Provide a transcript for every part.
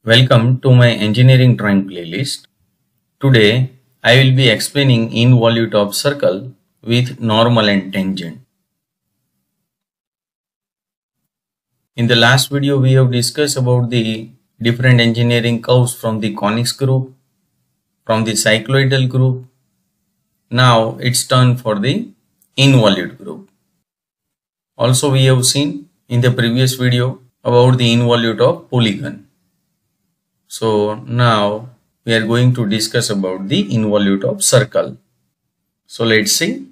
Welcome to my engineering drawing playlist. Today I will be explaining involute of circle with normal and tangent. In the last video we have discussed about the different engineering curves from the conics group, from the cycloidal group. Now it's turn for the involute group. Also we have seen in the previous video about the involute of polygon. So now we are going to discuss about the involute of circle. So let's see.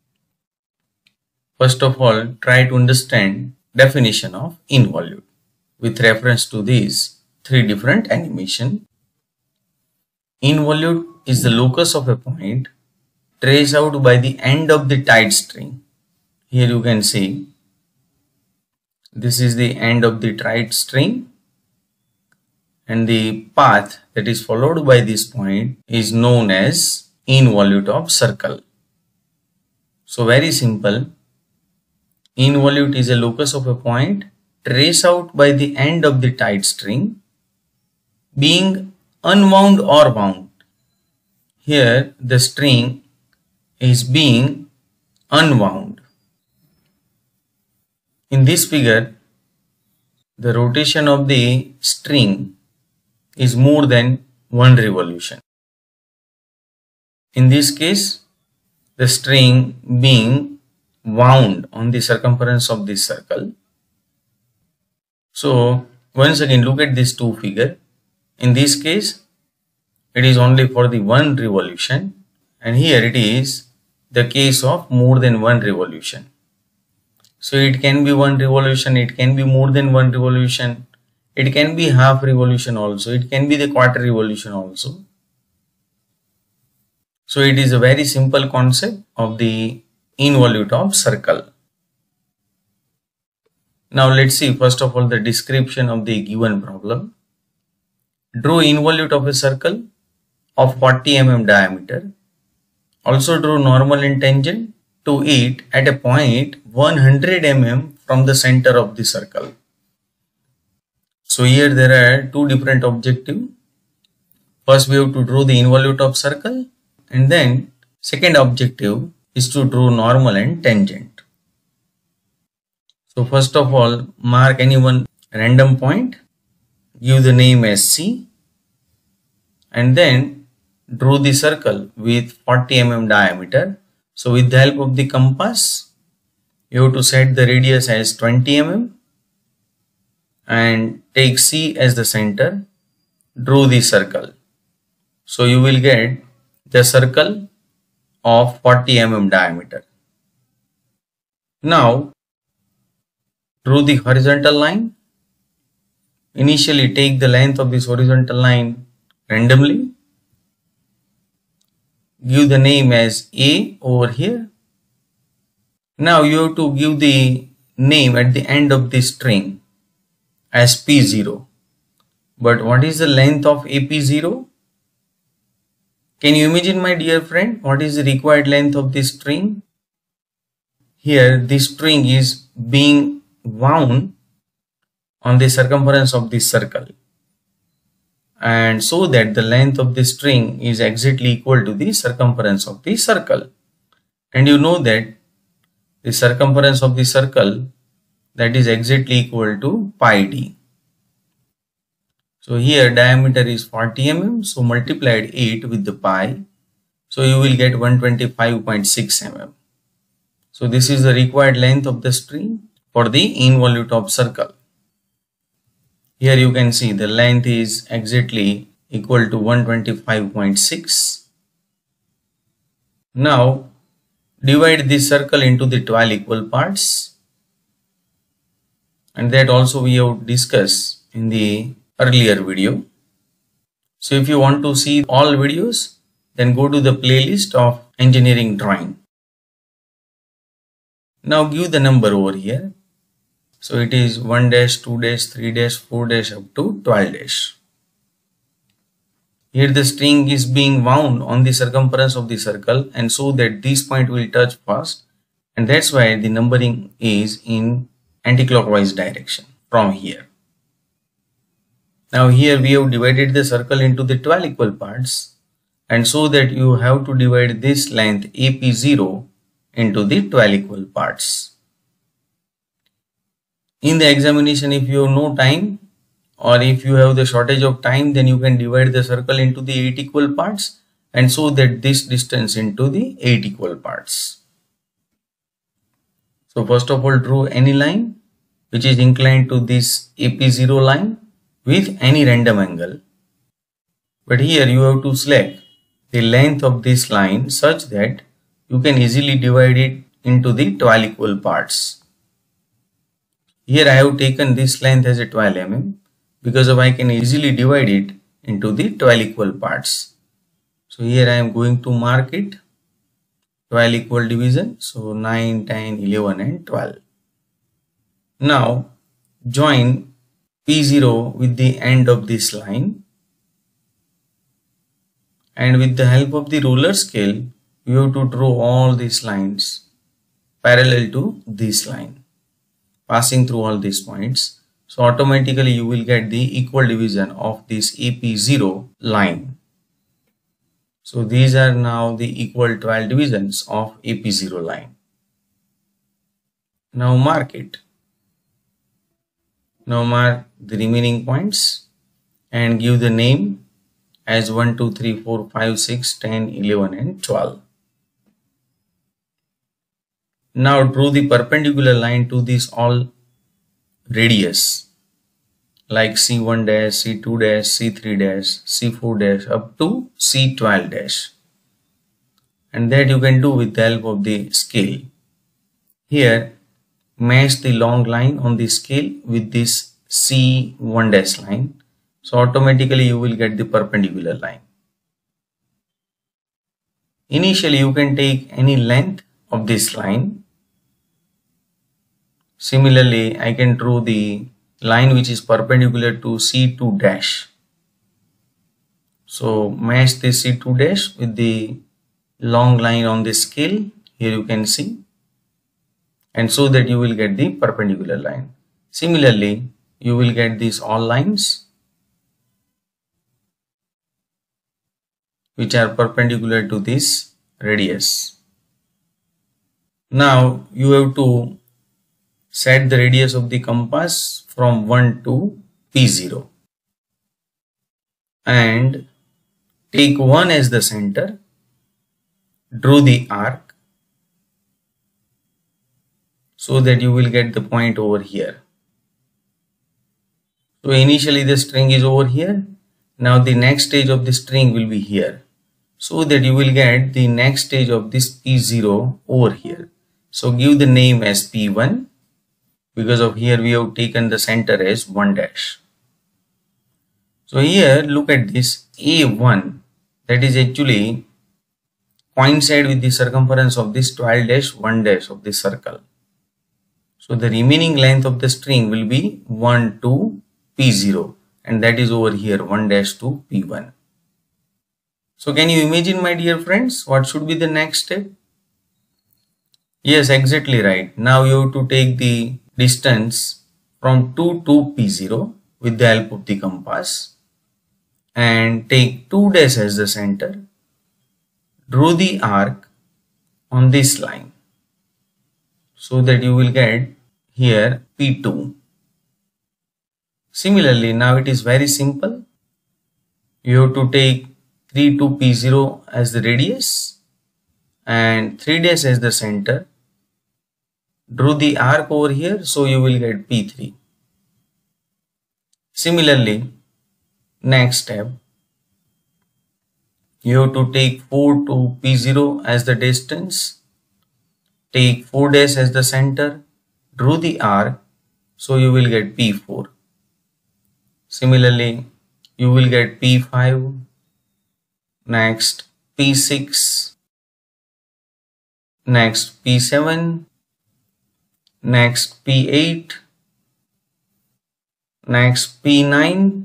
First of all, try to understand definition of involute with reference to these three different animation. Involute is the locus of a point traced out by the end of the tied string. Here you can see this is the end of the tied string, and the path that is followed by this point is known as involute of circle. So very simple. Involute is a locus of a point traced out by the end of the tied string being unwound or wound. Here the string is being unwound. In this figure, the rotation of the string is more than one revolution. In this case, the string being wound on the circumference of this circle. So once again look at these two figures. In this case it is only for the one revolution, and here it is the case of more than one revolution. So it can be one revolution, it can be more than one revolution, it can be half revolution also, it can be the quarter revolution also. So it is a very simple concept of the involute of circle. Now let's see first of all the description of the given problem. Draw involute of a circle of 40 mm diameter. Also draw normal and tangent to it at a point 100 mm from the center of the circle. So here there are two different objectives. First we have to draw the involute of circle, and then second objective is to draw normal and tangent. So first of all, mark any one random point, give the name as C, and then draw the circle with 40 mm diameter. So with the help of the compass, you have to set the radius as 20 mm and take C as the center, draw the circle. So you will get the circle of 40 mm diameter. Now draw the horizontal line. Initially take the length of this horizontal line randomly. Give the name as A over here. Now you have to give the name at the end of this string as P0. But what is the length of AP0? Can you imagine, my dear friend, what is the required length of this string? Here this string is being wound on the circumference of this circle, and so that the length of the string is exactly equal to the circumference of the circle. And you know that the circumference of the circle, that is exactly equal to pi d. So here diameter is 40 mm, so multiplied it with the pi, so you will get 125.6 mm. So this is the required length of the string for the involute of circle. Here you can see the length is exactly equal to 125.6. Now divide this circle into the 12 equal parts, and that also we have discussed in the earlier video. So if you want to see all videos, then go to the playlist of engineering drawing. Now give the number over here. So it is 1 dash, 2 dash, 3 dash, 4 dash up to 12 dash. Here the string is being wound on the circumference of the circle, and so that this point will touch first, and that's why the numbering is in anti-clockwise direction from here. Now here we have divided the circle into the 12 equal parts, and so that you have to divide this length AP0 into the 12 equal parts. In the examination, if you have no time or if you have the shortage of time, then you can divide the circle into the 8 equal parts, and so that this distance into the 8 equal parts. So first of all, draw any line which is inclined to this AP0 line with any random angle. But here you have to select the length of this line such that you can easily divide it into the 12 equal parts. Here I have taken this length as a 12 mm because I can easily divide it into the 12 equal parts. So here I am going to mark it 12 equal division. So 9, 10, 11 and 12. Now join P0 with the end of this line, and with the help of the ruler scale you have to draw all these lines parallel to this line, passing through all these points. So automatically you will get the equal division of this AP0 line. So these are now the equal 12 divisions of AP0 line. Now mark it. Now mark the remaining points and give the name as 1, 2, 3, 4, 5, 6, 10, 11 and 12. Now draw the perpendicular line to this all radius like C1 dash, C2 dash, C3 dash, C4 dash up to C12 dash, and that you can do with the help of the scale. Here match the long line on the scale with this C1 dash line, so automatically you will get the perpendicular line. Initially you can take any length of this line. Similarly I can draw the line which is perpendicular to C2 dash. So match the C2 dash with the long line on the scale, here you can see, and so that you will get the perpendicular line. Similarly you will get these all lines which are perpendicular to this radius. Now you have to set the radius of the compass from 1 to P0 and take 1 as the center. Draw the arc so that you will get the point over here. So initially the string is over here. Now the next stage of the string will be here, so that you will get the next stage of this P0 over here. So give the name as P1 because of here we have taken the center as 1 dash. So here look at this A1, that is actually coincide with the circumference of this 12 dash 1 dash of this circle. So the remaining length of the string will be 1 to P0, and that is over here 1 dash to P1. So can you imagine, my dear friends, what should be the next step? Yes, exactly right. Now you have to take the distance from 2 to P0 with the help of the compass and take 2 dash as the center. Draw the arc on this line so that you will get here P2. Similarly, now it is very simple. You have to take 3 to P0 as the radius and 3 dash as the center. Draw the arc over here, so you will get P3. Similarly, next step, you have to take 4 to P0 as the distance, take 4 dash as the center, draw the arc, so you will get P4. Similarly, you will get P5, next P6, next P7, next P8, next P9.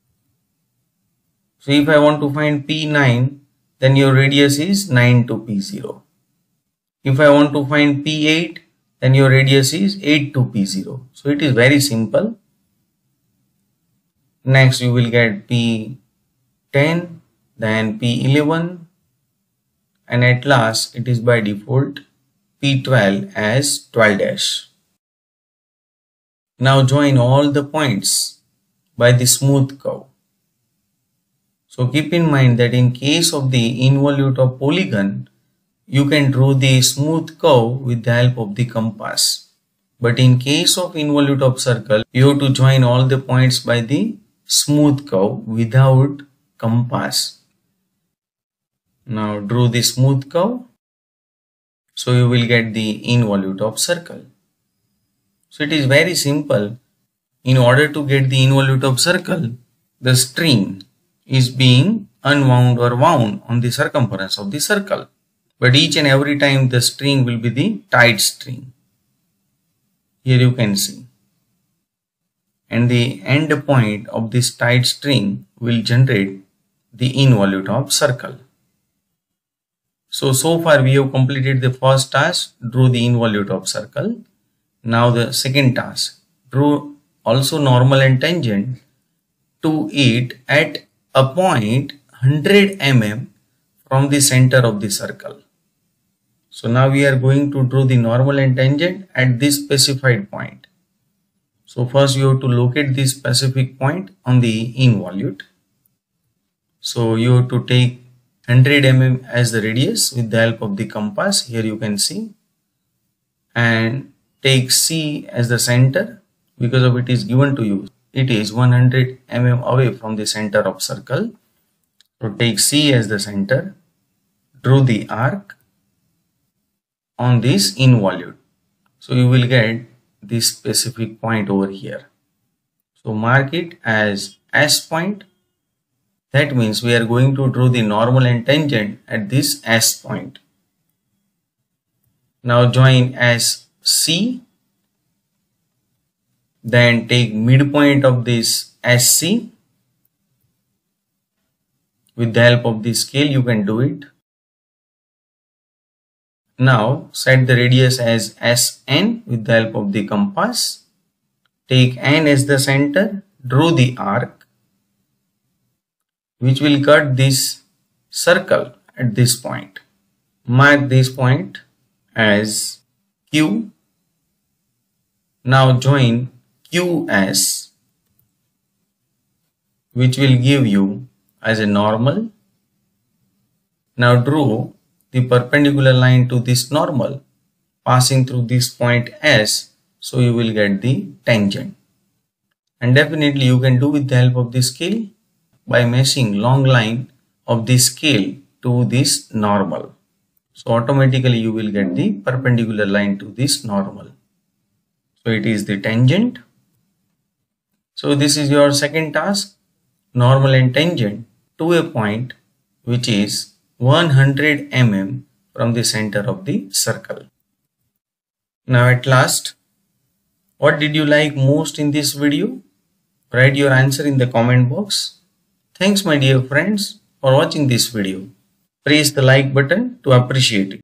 So if I want to find P9, then your radius is 9 to P0. If I want to find P8, then your radius is 8 to P0. So it is very simple. Next you will get P10, then P11, and at last it is by default P12 as 12 dash. Now join all the points by the smooth curve. So keep in mind that in case of the involute of polygon, you can draw the smooth curve with the help of the compass. But in case of involute of circle, you have to join all the points by the smooth curve without compass. Now draw the smooth curve. So you will get the involute of circle. So it is very simple. In order to get the involute of circle, the string is being unwound or wound on the circumference of the circle. But each and every time the string will be the tied string. Here you can see. And the end point of this tied string will generate the involute of circle. So far we have completed the first task, draw the involute of circle. Now the second task, draw also normal and tangent to it at a point 100 mm from the center of the circle. So now we are going to draw the normal and tangent at this specified point. So first you have to locate this specific point on the involute. So you have to take 100 mm as the radius with the help of the compass. Here you can see. And take C as the center because of it is given to you. It is 100 mm away from the center of circle. So take C as the center. Draw the arc on this involute. So you will get this specific point over here. So mark it as S point. That means we are going to draw the normal and tangent at this S point. Now join as C. Then take midpoint of this SC. With the help of the scale you can do it. Now set the radius as Sn with the help of the compass. Take N as the center. Draw the arc which will cut this circle at this point. Mark this point as Q. Now join QS which will give you as a normal. Now draw the perpendicular line to this normal passing through this point S, so you will get the tangent. And definitely you can do with the help of the scale by meshing long line of the scale to this normal. So automatically you will get the perpendicular line to this normal. So it is the tangent. So this is your second task, normal and tangent to a point which is 100 mm from the center of the circle. Now at last, what did you like most in this video? Write your answer in the comment box. Thanks my dear friends for watching this video. Press the like button to appreciate it.